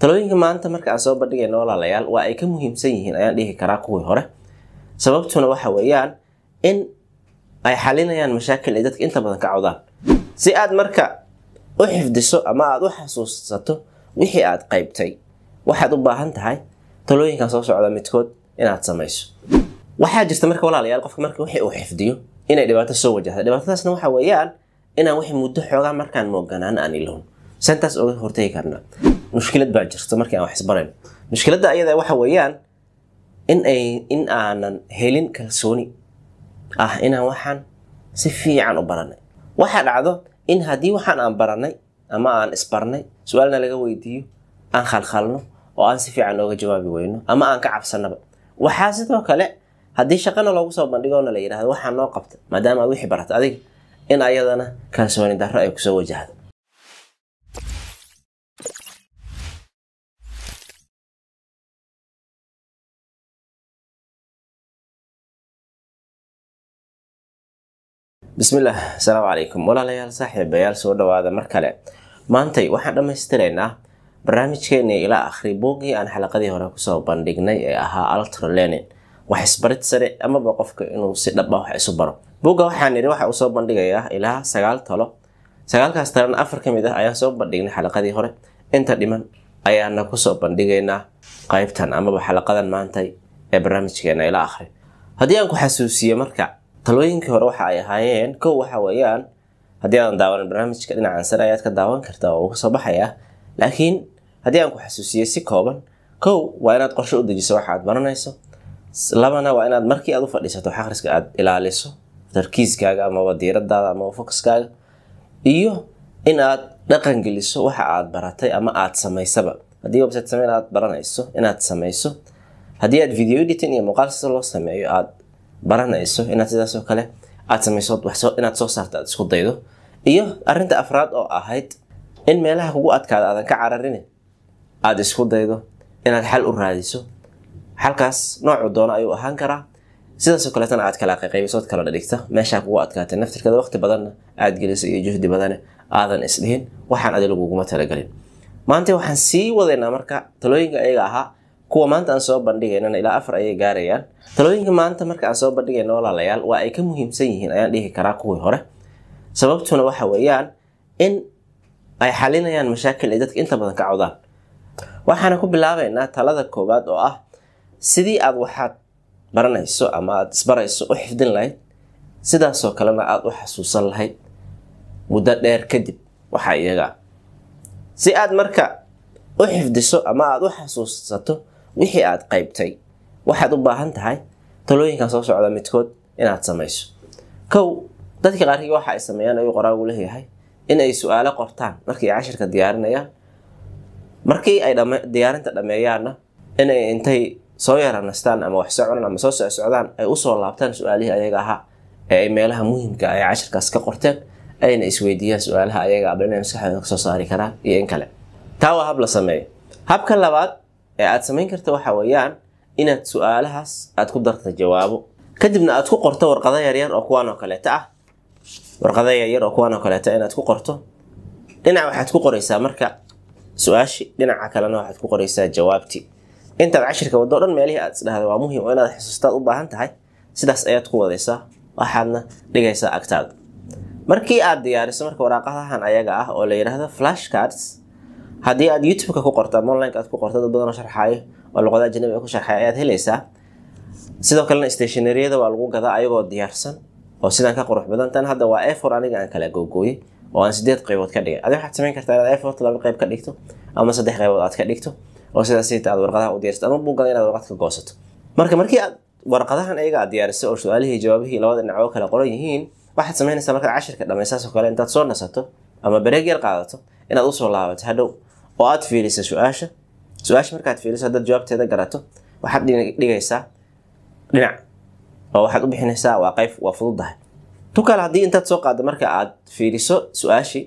talooyinka maanta marka aan soo bandhigayno walaalayaal waa ay ka muhiimsan yihiin ayaan dhihi karaa kuwii hore. sababtuna waxa weeyaan in ay xalinayaan mashaakil ay dadka inta badan ka cawdaan. si aad marka u xifdiso ama aad u xasuusato wixii aad qaybtay, waxaad u baahan tahay talooyinkan soo socda midkood inaad samayso. waxaa jirta marka walaalayaal qofka marka wixii uu xifdiyo inay dhibaato soo wajahdo. dhibaatadaasna waxa weeyaan inaan wixii muddo xoogaa markaan mooganaan aan ilowno. santaas uga hortagi karnaa. mushkilad baa jirta markii aan wax isbarayno. mushkiladda ayada waxa weeyaan in aanan helin kalsooni inaan waxaan si fiican u baranay. waxa dhacdo in haddii waxaan aan baranay ama aan isbarnay su'aalna laga weydiiyo aan khalkhalno oo aan si fiican looga jawaabi weyno ama aan ka cabsanaba. waxaa sidoo kale haddii shaqana loogu soo bandhigoona la yidhaahdo waxaa noo qabta maadaama aad wixii barata adiga, in ayadana kalsooni darro ay kusoo wajahdo. bismillah, assalaamu calaykum walaalayaal saaxiibayaal, soo dhawaada mar kale. maantay waxaan dhammaystiraynaa barnaamijkeennii ila akhri buuggii aan xalaqadii hore kusoo bandhignay ee ahaa ultra learning, wax isbarid sare amaba qofka inuu si dhab ah wax isu baro. buugga waxaan nidhi waxa uu soo bandhigayaa ilaa 9 talo. 9kaas talana 4 ka mid ah ayaan soo bandhignay xalaqadii hore. inta dhiman ayaana kusoo bandhigaynaa qaybtan amaba xalaqadan maantay ee barnaamijkeena ila akhri. haddii aan ku xasuusiyo marka talooyinkii hore waxa ay ahaayeen kow waxa weeyaan haddii aadan daawanin barnaamijka dhinacan sare ayaad ka daawan kartaa oo uu ka soo baxayaa. laakiin haddii aan ku xasuusiyo si kooban, kow waa inaad qorshe u dejiso waxa aad baranayso. labana waa inaad markii aad u fadhiisato wax akhriska aad ilaaliso tarkiiskaaga amaba diiradaada amaba focuskaaga, iyo in aad dhaqan geliso waxa aad baratay ama aad samaysaba. haddii website samayn aad baranayso inaad samayso. haddii aad video editing iyo muuqaal sida loo sameeyo aad baranayso inaad sidaas oo kale aad samayso inaad soo saarto aad isku daydo. iyo arinta afraad oo ahayd in meelaha kugu adkaada aadan ka cararin aad isku daydo inaad xal u raadiso. xalkaas noocu doono ayuu ahaan karaa. sidaas oo kale tan aad kala qaybiso kala dhigta meesha kugu adkaatay naftirkada waqti badan aad geliso iyo juhdi badan aadan isdhihin waxaan adiga laguma talagalin. maanta waxaan sii wadaynaa marka talooyinka ayaga ahaa kuwa maanta aan soo bandhigaynana ilaa 4 ayay gaarayaan. talooyinka maanta marka aan soo bandhigayno walaalayaal waa ay ka muhiimsan yihiin ayaan dhihi karaa kuwii hore. sababtuna waxa weeyaan in ay xalinayaan mashaakil ay dadka inta badan ka cawdaan. waxaana ku bilaabaynaa talada koowaad oo ah sidii aad waxaad baranayso ama aad isbarayso u xifdin lahayd, sidaasoo kalena aad u xasuusan lahayd muddo dheer kadib waxa iyaga. si aad marka u xifdiso ama aad u xasuusato wixii aad qaybtay, waxaad u baahan tahay talooyinkan soo socda midkood inaad samayso. kow, dadka qaarkii waxa ay sameeyaan ayuu qoraagu leeyahay in ay su'aalo qortaan markii ay cashirka diyaarinayaan. markii ay diyaarinta dhameeyaanna inay intay soo yaranastaan ama wax socdaan ama soo socdaan ay u soo laabtaan su'aalihii ayaga ahaa ee ay meelaha muhiimka ay cashirkaas ka qorteen, ayna isweydiiyaan su'aalaha ayaga ah inay maskaxdooda ka soo saari karaan iyo in kale. taa waa hab la sameeyo. habka labaad ee aad samayn karto waxa weeyaan inaad su'aalahaas aad ku darto jawaabo, kadibna aad ku qorto warqado yaryar oo kuwan oo kaleeta ah. warqado yaryar oo kuwan oo kaleeta inaad ku qorto. dhinac waxaad ku qoraysaa marka su'aashi, dhinaca kalena waxaad ku qoraysaa jawaabti. intaad cashirka wado dhan meelihii aad isdhahdo waa muhiim oo inaad xasuustaad u baahan tahay, sidaas ayaad ku wadaysaa waxaadna dhigaysaa agtaada. markii aad diyaariso marka waraaqadahan ayaga ah oo la yiraahdo flashcards, haddii aad YouTube-ka ku qorto ama online aad ku qorto dad badan oo sharxayo oo luqada ajnabi ah ku sharxay ayaad helaysaa. sidoo kalena stationery-yada waa lagu gadaa ayagoo diyaarsan oo sidaan ka qurux badan. tan hadda waa A4 aniga aan kala googooyay oo aan 8 qaybood ka dhigay. adiga waxaad samayn kartaa inaad A4 2 qayb ka dhigto ama 3 qaybood aad ka dhigto oo sidaas aad warqadaha u diyaarsato ama buugga inaad warqad ka goosato. markii aad warqadahan ayaga aad diyaariso oo su'aalihii jawaabihii labada dhinac oo kala qoran yihiin, waxaad samaynaysaa marka cashirka dhammaysaas oo kale intaad soo nasato ama break yar qaadato inaad u soo laabato hadhow oo aad fiiriso su'aasha markaad fiiriso haddaad jawaabteeda garato waxaad dhigaysaa dhinac oo waxaad u bixinaysaa waa qayb waa fududahay. tukale haddii intaad soo qaado marka aad fiiriso su'aashi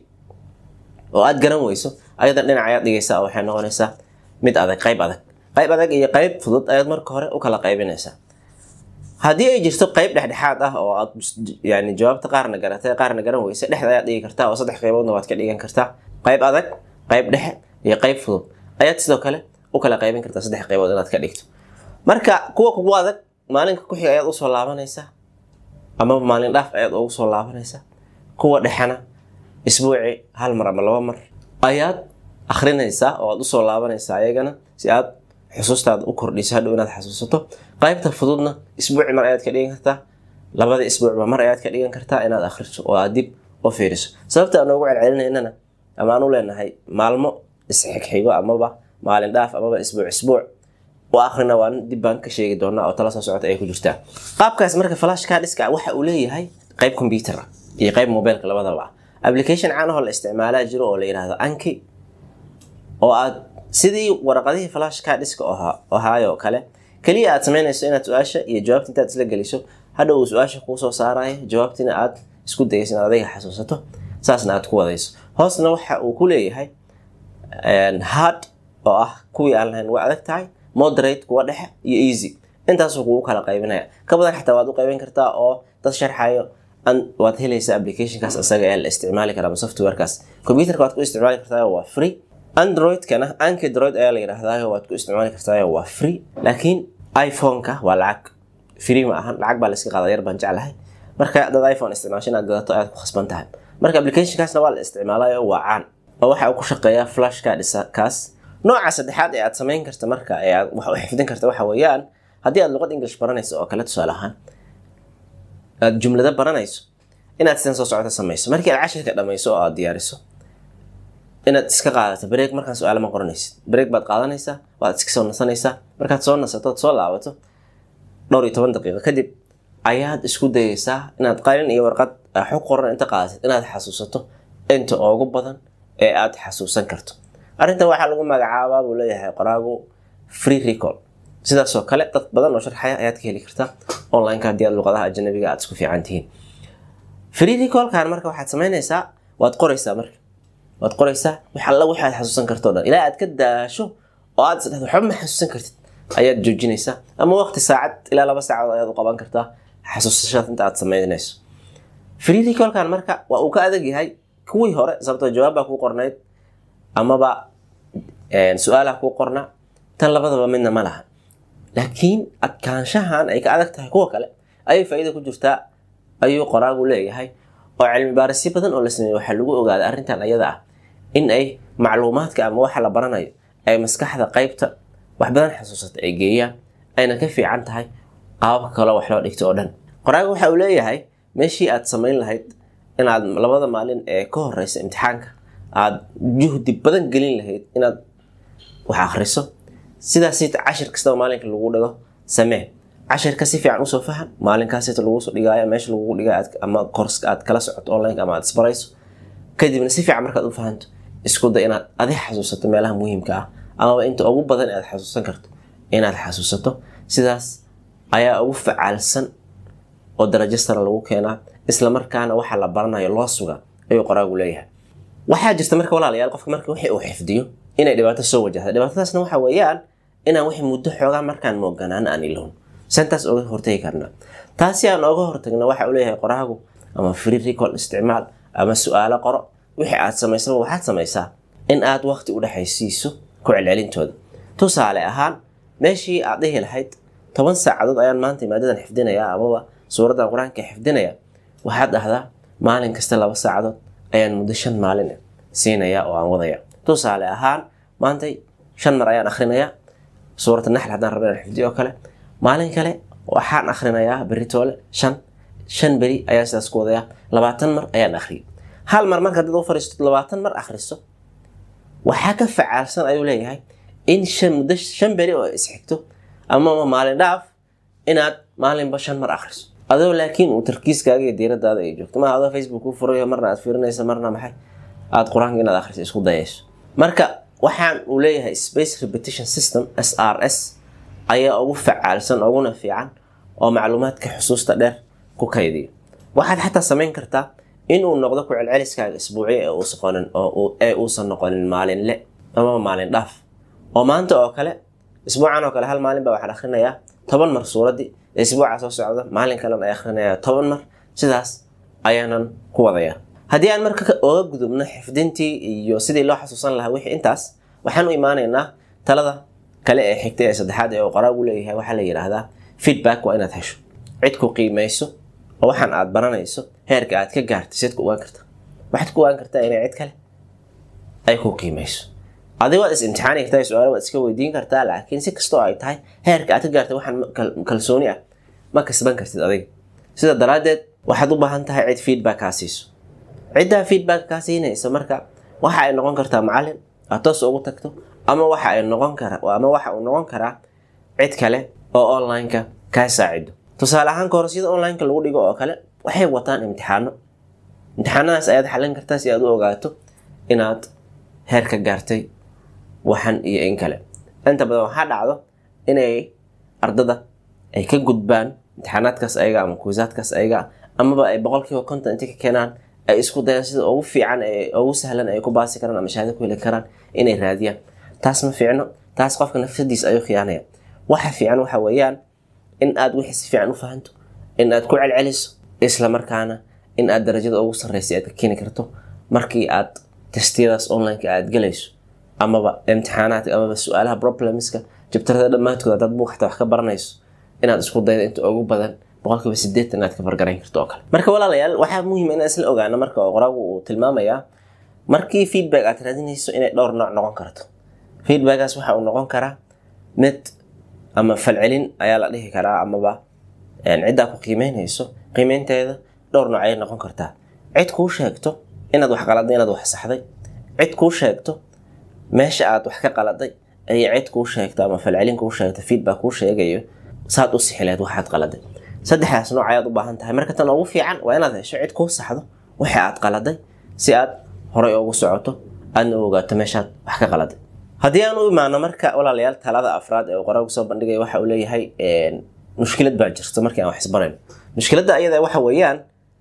oo aad garan weyso ayada dhinac ayaad dhigaysaa oo waxay noqonaysaa mid adag, qayb adag iyo qayb fudud ayaad marka hore u kala qaybinaysaa. haddii ay jirto qayb dhexdhexaad ah oo aad yani jawaabta qaarna garatay qaarna garan weysa, dhexda ayaad dhigi kartaa oo 3 qayboodna waad ka dhigan kartaa. qayb adag, qayb dhexe iyo qayb fudud ayaad sidoo kale u kala qaybin kartaa 3 qaybood inaad ka dhigto marka kuwa kugu adag maalinka ku xiga ayaad u soo laabanaysaa ama maalin dhaaf ayaad ugu soo laabanaysaa kuwa dhexana isbuuci hal mar ama laba mar ayaad akhrinaysaa oo aad u soo laabanaysaa ayagana si aad xusuustaada u kordhiso hadhow inaad xasuusato qaybta fududna isbuuci mar ayaad ka dhigan kartaa labada isbuucba mar ayaad ka dhigan kartaa inaad akhriso oo aad dib u fiiriso sababta aan ugu celcelinaynana ama aan u leenahay maalmo isxigxigo amaba maalin dhaaf amaba isbuuc oo akhrina waan dib baan ka sheegi doonaa oo tala soo socota ay ku jirtaa qaabkaas marka flash card iska waxa uu leeyahay qayb computer iyo qayb mobilka labadaba application caan ah oo la isticmaalaa jiro oo la yiraahdo Anki oo aad sidii warqadihii flash card iska ahaayo kale kaliya aad sameynayso inaad su'aasha iyo jawaabta intaad isla geliso hadhow su'aasha ku soo saarayo jawaabtina aad isku dayayso inaad adiga xasuusato saasna aad ku wadayso hoosna waxa uu ku leeyahay hard oo ah kuwii aan lahayn waa adag tahay moderate kuwa dhexe iyo easy intaas uu ku kala qaybinaya ka badan xataa waad u qaybin kartaa oo dad sharxayo waad helaysaa applicationkaas asaga ee la isticmaali kara softwarekaas computerka waad ku isticmaali kartaa waa free Android kana Android ayaa la yiraahdaa waad ku isticmaali kartaa waa free laakiin iPhone-ka waa lacag free ma ahan lacag baa la iska qaadaa yar baan jeclahay marka dad iPhone isticmaashan aad gadato aad ku khasban tahay marka applicationkaasna waa la isticmaalayo waa caan oo waxa uu ku shaqeeyaa flash card-kaas nooca saddexaad ee aad sameyn karto marka ee aad wax u xifdin karto waxa weeyaan haddii aad luqad English baranayso oo kala tusaale ahaan aad jumlada baranayso inaad sidan soo socota samayso markii aad cashirka dhamayso oo aad diyaariso inaad iska qaadato break markaan su'aalo ma qoranaysid break baad qaadanaysaa waad iska soo nasanaysaa markaad soo nasato soo laabato dhowr iyo 10 daqiiqo kadib ayaad isku dayaysaa inaad qalin iyo warqad xog qoran inta qaadatid inaad xasuusato inta ugu badan ee aad xasuusan karto arrintan waxa lagu magacaabaa buu leeyahay qoraagu free recall sidaas oo kale dad badan oo sharxaya ayaad ka heli kartaa online ka hadii aad luqadaha ajnabiga aad isku fiican tihiin free recall kan marka waxaad sameynaysaa waad qoraysaa waxa la waxaad xasuusan karto dhan ilaa aad ka daasho oo aad saddex wax ma xasuusan kartid ayaad joojinaysaa ama waqti saacad ilaa 2 saacadood ayaad u qaban kartaa xasuusashada inta aad sameynayso free recall kan marka waa uu ka adag yahay kuwii hore sababtoo jawaab ku qornayd amaba su'aalaha ku qorna tan labadaba midna ma laha laakiin adkaanshahan ay ka adag tahay kuwa kale ay faa'iido ku jirtaa ayuu qoraagu leeyahay oo cilmi baaris badan oo la sameeyo waxa lagu ogaaday arrintan ayada ah in ay macluumaadka ama waxa la baranayo ay maskaxda qaybta wax badan xasuusata ay geeyaan ayna ka fiican tahay qaabka kale wax loo dhigto oo dhan qoraagu waxa uu leeyahay meeshii aad sameyn lahayd inaad labada maalin ee ka horeysa imtixaanka aad juhdi badan gelin lahayd inaad wax akhriso sidaas cashir kasta maalinka lagu dhigo samee cashirka si fiican u soo faham maalinkaas inta lagu soo dhigayo meesha lagu dhigayo ama course aad kala socoto online ama aad isbarayso kadibna si fiican markaad u fahanto isku day inaad adiga xasuusato meelaha muhiimka ah ama inta ugu badan aad xasuusan karto inaad xasuusato sidaas ayaa ugu facaalsan oo darajo sare lagu keenaa isla markaana waxa la baranayo loo suga ayuu qoraagu leeyahay waxa jirta marka walaalayaal qofka marka wixii uu xifdiyo inay dhibaato soo wajahdo dhibaatadaasna waxa weeyaan inaan wixii muddo xoogaa markaan mooganaan aan ilaawn santaas uga hortagi karna taasi aan uga hortagna waxa uu leeyahay qoraagu ama free recall isticmaal ama su'aalo qoro wixii aad sameysay waxaad sameysaa in aad waqti u dhaxaysiiso ku celcelintooda tusaale ahaan meeshii aad dhihi lahayd 10 saacadood ayaan maanta maadadan xifdinayaa ama suurada quraanka xifdinaya waxaad dhahdaa maalin kasta 2 saacadood ayaan muddo 5 maalin siinaya oo aan wadaya tusaale ahaan maanta 5 mar ayaan akhrinayaa suurada nahl hadaan rabaa inaan xifdiyo kale maalin kale waxaan akhrinayaa beritoole 5 beri ayaan sidaas ku wadaya 20 mar ayaan akhriyo hal mar marka dad u fariisto 20 mar akhriso waxa ka facaalsan ayuu leeyahay in muddo 5 beri oo isxigto ama maalin dhaaf inaad maalinba 5 mar akhriso adoo laakiin uu tarkiiskaaga iyo diiradaada ay joogto ma adoo Facebook ku furayo marna aad fiirinayso marna maxay aad quraanka inaad akhriso isku dayayso marka waxaan uu leeyahay space repetition system SRS ayaa ugu facaalsan uguna fiican oo macluumaadka xusuusta dheer ku kaydiyo waxaad xataa sameyn kartaa in uu noqdo ku celceliskaaga isbuuci ee uusan noqonin maalinle ama maalin dhaaf oo maanta oo kale isbuucan oo kale hal maalin baa waxaan akhrinayaa 10 mar suuradii isbuuca soo socda maalin kale ay akhrinayaa 10 mar sidaas ayaanan ku wadaya haddii aan marka uga gudubno xifdintii iyo sidii loo xasuusan lahaa wixii intaas waxaan u imaanaynaa talada kale ee xigtay ee saddexaad ee qoraagu leeyahay waxa la yiraahdaa feedback waa inaad hesho cid ku qiimeyso oo waxaan aad baranayso heerka aad ka gaartay sid ku ogaan kartaa waxaad ku ogaan kartaa inay cid kale ay ku qiimeyso adiga waad is imtixaani kartaa su'aalo waad iska weydiin kartaa laakiin si kastoo ay tahay heerka aad ka gaartay waxaan kalsooni ah ma kasban kartid adiga sida daraadeed waxaad u baahan tahay cid feedback ka siiso cidda feedback ka siinaysa marka waxa ay noqon kartaa macallin aad toos ugu tagto ama waxa uu noqon karaa cid kale oo online-ka ka saacido tusaale ahaan koorsiyada online-ka lagu dhigo oo kale waxay wataan imtixaanadaas ayaad xalin kartaa si aad u ogaato inaad heer ka gaartay waxan iyo in kale inta badan waxaa dhacdo inay ardada ay ka gudbaan imtixaanaadkaas ayaga ama quizaadkaas ayaga amaba ay 100% inta ka keenaan ay isku dayaan sida ugu fiican ee ugu sahlan ay ku baasi karaan ama shahaado ku heli karaan inay raadiyaan taas ma fiicno taas qofka nafsadiisa ayuu khiyaanaya waxa fiican waxa weeyaan in aad wixii si fiican u fahanto in aad ku celceliso isla markaana in aad darajada ugu sarreysay aad ka keeni karto markii aad testiyadaas online-ka aad galayso amaba imtixaanaadka amaba su'aalaha problemska jabtarada dhammaantood dad buuxta wax ka baranayso inaad isku daydo inta ugu badan 80% inaad ka fargarayn karto oo kale marka walaalayaal waxaa muhiim ah in isla ogaano marka qoraagu uu tilmaamayaa markii feedback aad raadinayso inay dhowr nooc noqon karto feedbackaas waxa uu noqon karaa mid ama falcelin ayaa la dhihi karaa amaba cidda ku qiimeynayso qiimeynteeda dhowr nooc ay noqon kartaa cid kuu sheegto inaad wax qaladay inaad wax saxday cid kuu sheegto meesha aad wax ka qaladay ay cid kuu sheegto ama falcelin kuu sheegto feedback kuu sheegayo saad u sixileed waxaad qaladay saddexdaas nooc ayaad u baahan tahay marka tan ugu fiican waa inaad hesho cid kuu saxdo waxa aad qaladay si aad horay ugu socoto aadna u ogaato meeshaad wax ka qaladay haddii aan u imaano marka walaalayaal talada afraad ee qoraagu soo bandhigay waxa uu leeyahay mushkilad baa jirta markii aan wax isbarayno mushkiladda ayada waxa weeyaan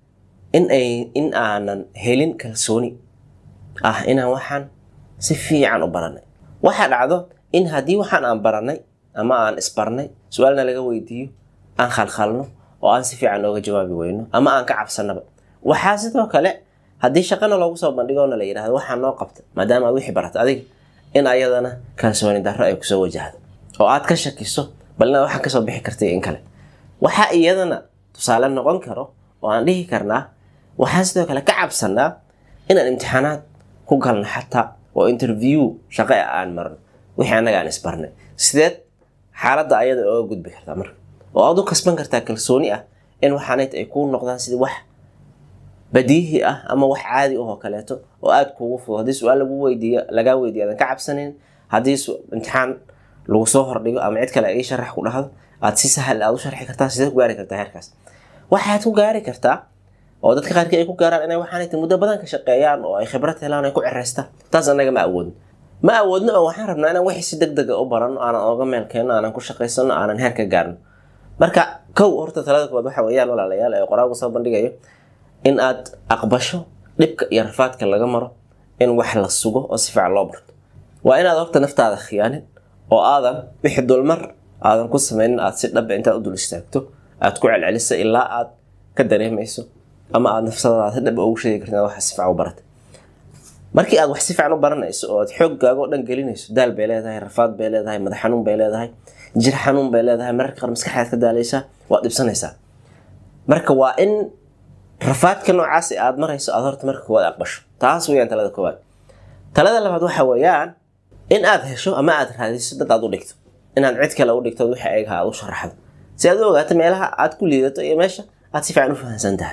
in aanan helin kalsooni inaan waxaan si fiican u baranay waxa dhacdo in haddii waxaan aan baranay ama aan isbarnay su'aalna laga weydiiyo aan khalkhalno oo aan si fiican uga jawaabi weyno ama aan ka cabsanaba waxaa sidoo kale haddii shaqana loogu soo bandhigo la yiraahdo waxaan noo qabta maadaama aad wixii baratay adiga in ayadana kalsooni darro ay ku soo wajahdo oo aad ka shakiso balna waxa ka soo bixi kartay in kale waxa iyadana tusaale noqon karo oo aan dhihi karnaa waxaan sidoo kale ka cabsanaa inaan imtixaanaad ku galno xataa oo interview shaqo aan marno wixii anaga aan isbarnay sideed xaaladda ayada oo gudbi kartaa marka oo aad u kasban kartaa kalsooni in waxaanay ay ku noqdaan sida wax badiihi ama wax caadi oo kaleeto oo aad kuugu fudud hadii su'aal laga weydiiyo aad ka cabsanin hadii imtixaan lagu soo hordhigo ama cid kale ay sharax ku dhahdo aad si sahal aad u sharxi kartaa sidoo gaari kartaa heerkaas waxaad ku gaari kartaa oo dadka qaarkii ay ku gaaraan inay waxaanay muddo badan ka shaqeeyaan oo ay khibrad helaan ay ku cireystaan taas anaga ma awoodno oo waxaan rabnaa inaan wixii si degdeg u barano aanan oga meel keeno aanan ku shaqeysano aanan heer ka gaarno marka kow horta talada koowaad waxa weeyaan walaalayaal ee qoraagu soo bandhigayo in aad aqbasho dhibka iyo rafaadka laga maro in wax la sugo oo si fiican loo barto waa inaad horta naftaada khiyaanin oo aadan wixii dulmar aadan ku sameynin aad si dhab inta u dul istaagto aad ku celceliso ilaa aad ka dareemayso ama aad nafsadaada si dhab ugu sheegi kartaa wax si fiican u baratay markii aad wax si fiican u baranayso oo aad xoogaaga dhan gelinayso daal bay leedahay rafaad bay leedahay madax xanuun bay leedahay jir xanuun bay leedahay mararka qaar maskaxdaad ka daalaysa waad dhibsanaysaa marka waa in rafaadka noocaas aad marayso aad horta marka koowaad aqbasho taas weeyaan talada koowaad talada labaad waxa weeyaan in aad hesho ama aad raadiso dad aad u dhigto inaad cid kale u dhigto wixii ayaga aad u sharaxdo si aad u ogaato meelaha aad ku liidato iyo meesha aad si fiican u fahansan tahay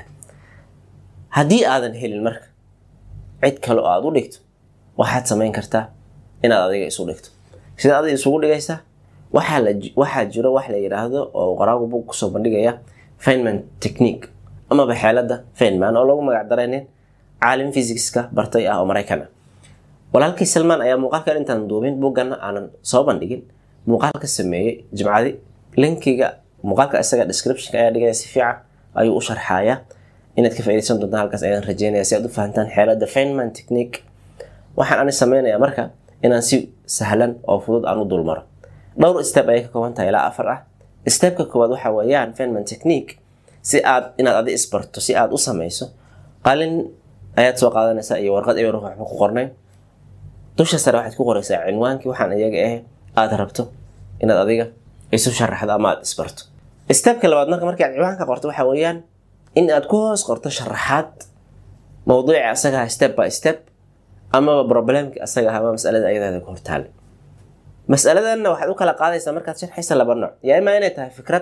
haddii aadan helin marka cid kale oo aad u dhigto waxaad samayn kartaa inaad adiga isu dhigto sida adiga isugu dhigaysaa waxaa jiro wax la yiraahdo oo qoraagu buu ku soo bandhigaya Feynman technique ama xeelada Feynman oo lagu magac daray caalim physics-ka bartay oo Mareykan walaalkii Salman ayaa muuqaalka intaan duubin buugana aanan soo bandhigin muuqaalka sameeyay jimcadi linkiga muuqaalka isaga description-ka ayaa dhigay si fiican ayuu u sharxayaa inaad ka faa'iideysan doontaan halkaas ayaan rajeynayaa si aad u fahantaan xeelada Feynman technique waxaan sameynayaa marka inaan si sahlan oo fudud aan u dulmaro dhowr step ay ka kooban tahay ilaa 4 stepka koowaad waxa weeyaan Feynman technique si aad inaad adiga isbarto si aad u sameyso qalin ayaad soo qaadanaysaa iyo warqad ay ruux ku qornay dusha sare waxaad ku qoraysaa cinwaankii waxaan iyaga aad rabto inaad adiga isu sharaxdo ama aad isbarto. Stepka labaad markaad cinwaanka qorto waxa weeyaan in aad ku hoos qorto sharaxaad mawduuca asaga step by step ama problemka asaga ama mas'alada ayada ku hortaal. Mas'aladanna waxaad u kala qaadaysaa markaad sharxayso laba nooc. Yaa ima inay tahay fikrad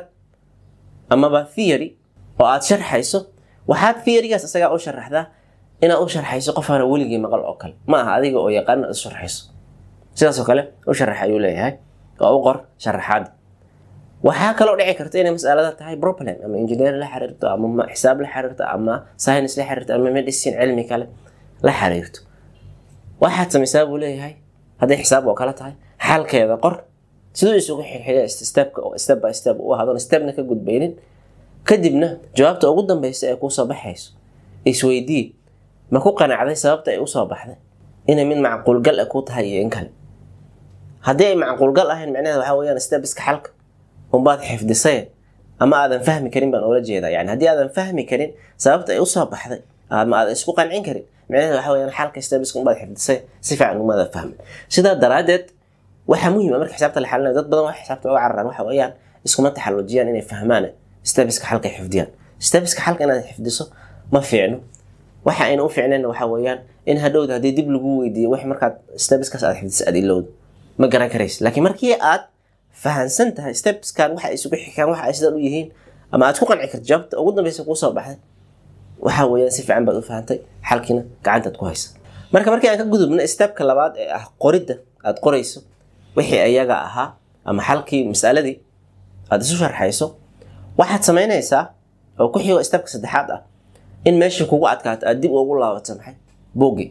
ama theory oo aad sharxayso, waxaad theorygaas asaga u sharaxdaa inaad u sharxayso qof aan weligii maqal oo kale. Ma aha adiga oo yaqaan u sharxayso. Sidaas oo kale u sharax ayuu leeyahay oo u qor sharaxaad. waxaa kaloo dhici karta inay mas'alada tahay problem ama engineer la xiriirto ama xisaab la xiriirto ama science la xiriirto ama medicine cilmi kale la xiriirto. waxaad samaysaa buu leeyahay haddii xisaab oo kale tahay xalkeeda qor sidoo isugu xigxiga step by step oo hadana stepna ka gudbaynin, kadibna jawaabta ugu dambaysa ee ku soo baxayso isweydii ma ku qanacday sababta ay u soo baxday inay mid macquul gal ah ku tahay in kale. haddii ay macquul gal ahayn macnaheedu waxa weeyaan steps-ka xalka baad xifdisay ama aadan fahmi karin baan oola jeedaa. yani haddii aadan fahmi karin sababta ay u soo baxday ama aad isku qancin karin macnaheedu waxa weeyaan xalka steps-ka baad xifdisay si fiican uma aad fahmin. sidaa daraadeed waxa muhiim ah marka xisaabta la xalinayo dad badan wax xisaabta uga cararaan waxa weeyaan iskuma taxallujiyaan inay fahmaan steps-ka xalka xifdiyaan. steps-ka xalka inaad xifdiso ma fiicno. waxa ayna u fiicneen waxa weeyaan in hadhowda haddii dib lagu weydiiyo wax markaad steps-kaas aad xifdisay aad ilowdo ma garan karaysid. laakiin markii aad fahansan tahay steps-kan waxa ay isugu xigaan waxa ay sidaan u yihiin ama aad ku qanci karto jawaabta ugu dambaysa ku soo baxday waxa weeyaan si fiican baad u fahantay xalkina gacantaad ku haysa. markii aan ka gudubno stepka labaad ee ah qoridda aad qorayso wixii ayaga ahaa ama xalkii mas'aladii aad isu sharxayso, waxaad samaynaysaa oo ku xigo stepka saddexaad ah in meesha kugu adkaato aad dib ugu laabato maxay buugii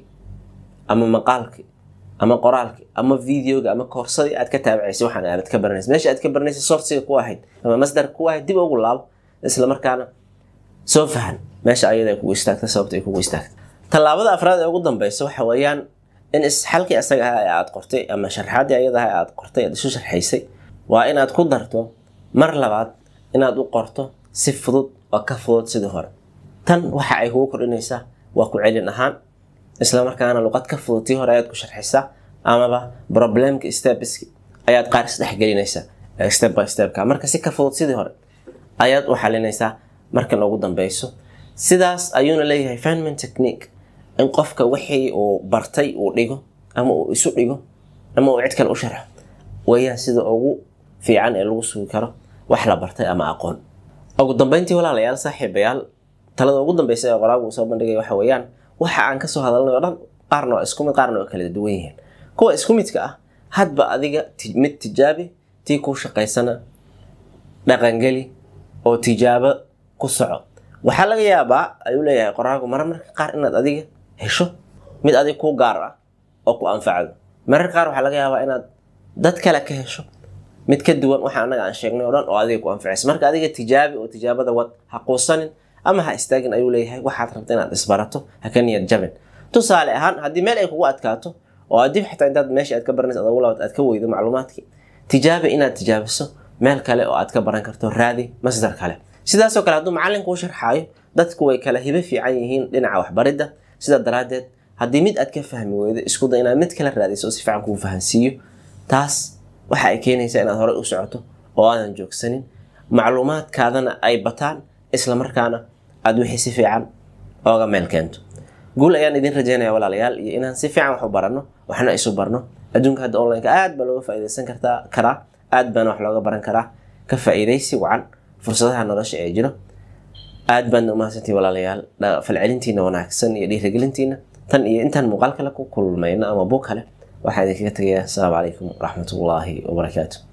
ama maqaalkii ama qoraalkii ama videoga ama koorsadii aad ka taabacaysay waxaan aad ka baranayso meesha aad ka baranayso source ku ahayd ama masdar ku ahayd dib ugu laabo isla markaana soo fahan meesha ayada ay kugu istaagtay sababta ay kugu istaagtay. talaabada afraad ee ugu dambaysa waxa weeyaan in xalkii asaga aad qortay ama sharaxaadii ayada aad qortay aad isu sharxaysay waa inaad ku darto mar labaad inaad u qorto si fudud oo ka fudud sidii hore. tan waxa ay kugu kordhinaysaa waa ku celin ahaan isla markaana luqad ka fudud tii hore ayaad ku sharxaysaa amaba problemka steps ayaad qaar isdhex gelinaysaa step by step ka marka si ka fudud sidii hore ayaad u xalinaysaa markan ugu dambayso. sidaas ayuuna leeyahay Feynman technique in qofka wixii uu bartay uu dhigo ama uu isu dhigo ama uu cid kale u sharxo weeyaan sida ugu fiican ee lagu sugi karo wax la bartay ama aqoon. ugu dambeyntii walaalayaal saaxiibayaal talada ugu dambaysa ee qoraagu soo bandhigay waxa weeyaan waxa aan ka soo hadalnay oo dhan qaarna isku mid qaarna oo kala duwan yihiin. kuwa isku midka ah hadba adiga mid tijaabi tii ku shaqaysana dhaqangeli oo tijaabo ku soco. waxa laga yaabaa ayuu leeyahay qoraagu mararka qaar inaad adiga hesho mid adiga ku gaar ah oo ku anfacdo. mararka qaar waxa laga yaabaa inaad dad kale ka hesho mid ka duwan waxa anaga aan sheegnay oo dhan oo adiga ku anfacaysa. marka adiga tijaabi oo tijaabada wad ha quusanin ama ha istaagin ayuu leeyahay. waxaad rabtaa inaad isbarato ha ka niyad jabin. tusaale ahaan haddii meel ay kugu adkaato oo aad dib xitaa intaad meesha aad ka baranayso aad ugu laabato aad ka weydo macluumaadkii tijaabi inaad tijaabiso meel kale oo aad ka baran karto raadi masdar kale. sidaas oo kale hadduu macallinku u sharxaayo dadku way kala hibo fiican yihiin dhinaca waxbaridda. sida daraadeed haddii mid aad ka fahmi weydo isku day inaad mid kale raadiso si fiican kuu fahansiiyo. taas waxa ay keenaysaa inaad hore u socoto oo aadan joogsanin macluumaadkaadana ay bataan isla markaana aad wixii si fiican ooga meel keento. guul ayaan idin rajaynayaa walaalayaal iyo inaan si fiican wax u barano waxna isu barno. adduunka hadda online-ka aad baa looga faa'iidaysan karaa aad baana wax looga baran karaa. ka faa'iidaysi wacan fursadaha nolosha ee jiro. aad baan u mahadsantihiin walaalayaal falcelintiina wanaagsan iyo dhiirigelintiina. tan iyo intaan muuqaal kale ku kulmayno ama buug kale waxaan idinkaga tagayaa. assalaamu calaykum waraxmatullaahi wabarakaatuh.